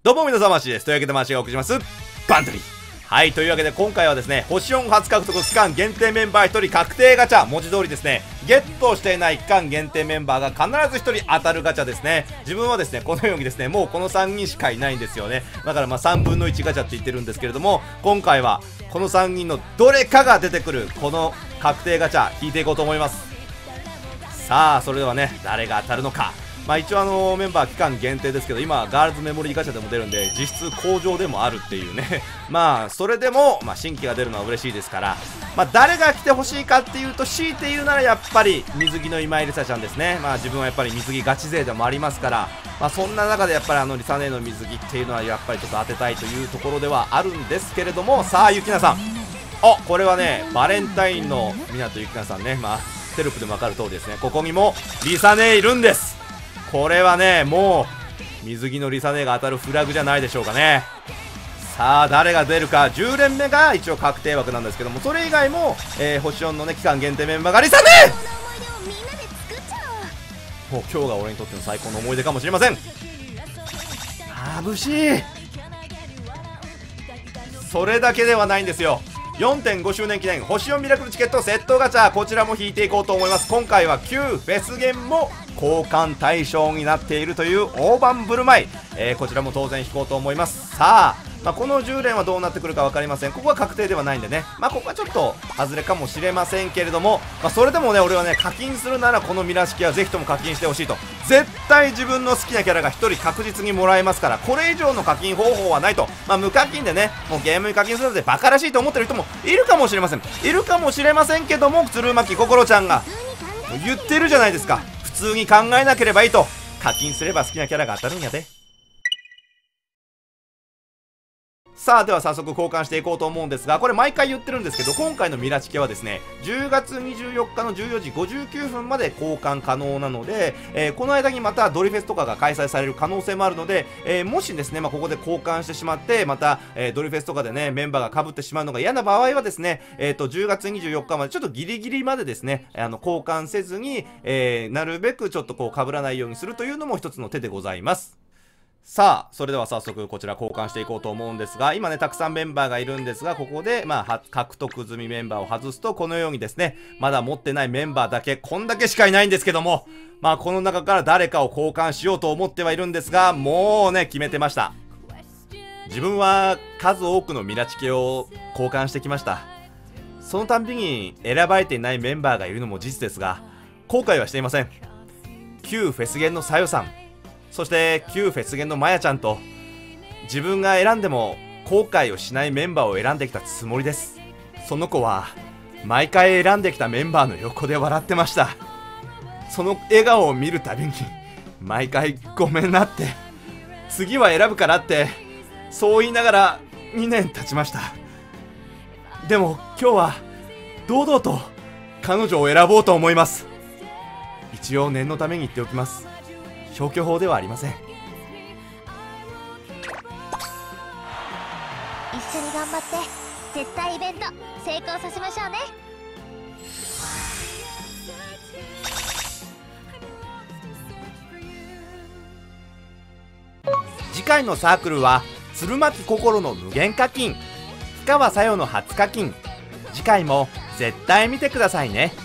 どうも皆さん、マシです。というわけでマシがお送りします。バントリー。はい、というわけで今回はですね、星4初獲得期間限定メンバー1人確定ガチャ、文字通りですね、ゲットしていない期間限定メンバーが必ず1人当たるガチャですね。自分はですね、このようにですね、もうこの3人しかいないんですよね。だから3分の1ガチャって言ってるんですけれども、今回はこの3人のどれかが出てくる、この確定ガチャ、引いていこうと思います。さあ、それではね、誰が当たるのか。一応メンバー期間限定ですけど、今ガールズメモリーガチャでも出るんで実質向上でもあるっていうねそれでも新規が出るのは嬉しいですから、誰が来てほしいかっていうと、強いて言うならやっぱり水着の今井りさちゃんですね。自分はやっぱり水着ガチ勢でもありますから、そんな中でやっぱりりさ姉の水着っていうのはやっぱりちょっと当てたいというところではあるんですけれども、さあゆきなさん、これはねバレンタインの湊ゆきなさんね、テロップでも分かる通りですね、ここにもりさ姉いるんです。これはね、もう水着のりさ姉が当たるフラグじゃないでしょうかね。さあ誰が出るか。10連目が一応確定枠なんですけども、それ以外も、星4のね期間限定メンバーがりさ姉。もう今日が俺にとっての最高の思い出かもしれません。眩しい。それだけではないんですよ。4.5 周年記念星4ミラクルチケットセットガチャ、こちらも引いていこうと思います。今回は旧フェスゲンも交換対象になっているという大盤振る舞い、こちらも当然引こうと思います。さあ、この10連はどうなってくるか分かりません。ここは確定ではないんでね、ここはちょっと外れかもしれませんけれども、それでもね、俺はね、課金するならこのミラ式はぜひとも課金してほしいと。絶対自分の好きなキャラが1人確実にもらえますから、これ以上の課金方法はないと。無課金でね、もうゲームに課金するのでバカらしいと思ってる人もいるかもしれません。けども、鶴巻心ちゃんが言ってるじゃないですか。普通に考えなければいいと。課金すれば好きなキャラが当たるんやで。さあ、では早速交換していこうと思うんですが、これ毎回言ってるんですけど、今回のミラチケはですね、10月24日の14時59分まで交換可能なので、この間にまたドリフェスとかが開催される可能性もあるので、もしですね、ここで交換してしまって、また、ドリフェスとかでね、メンバーが被ってしまうのが嫌な場合はですね、10月24日までちょっとギリギリまでですね、交換せずに、なるべくちょっと被らないようにするというのも一つの手でございます。さあ、それでは早速こちら交換していこうと思うんですが、今ねたくさんメンバーがいるんですが、ここで獲得済みメンバーを外すと、このようにですね、まだ持ってないメンバーだけ、こんだけしかいないんですけども、この中から誰かを交換しようと思ってはいるんですが、もうね決めてました。自分は数多くのミラチケを交換してきました。そのたんびに選ばれていないメンバーがいるのも事実ですが、後悔はしていません。旧フェスゲンのさよさん、そして旧フェスゲンのまやちゃんと、自分が選んでも後悔をしないメンバーを選んできたつもりです。その子は毎回選んできたメンバーの横で笑ってました。その笑顔を見るたびに毎回ごめんなって、次は選ぶからってそう言いながら2年経ちました。でも今日は堂々と彼女を選ぼうと思います。一応念のために言っておきます。消去法ではありません。 一緒に頑張って絶対イベント成功させましょうね。 次回のサークルは鶴巻心の無限課金、深川さよの初課金。次回も絶対見てくださいね。